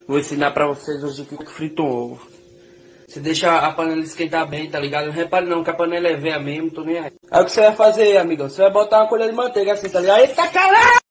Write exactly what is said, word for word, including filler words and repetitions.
Vou ensinar pra vocês hoje aqui que frita um ovo. Você deixa a panela esquentar bem, tá ligado? Não repare não que a panela é velha mesmo, tô nem aí. Aí o que você vai fazer, amigão? Você vai botar uma colher de manteiga assim, tá ligado? Eita caralho!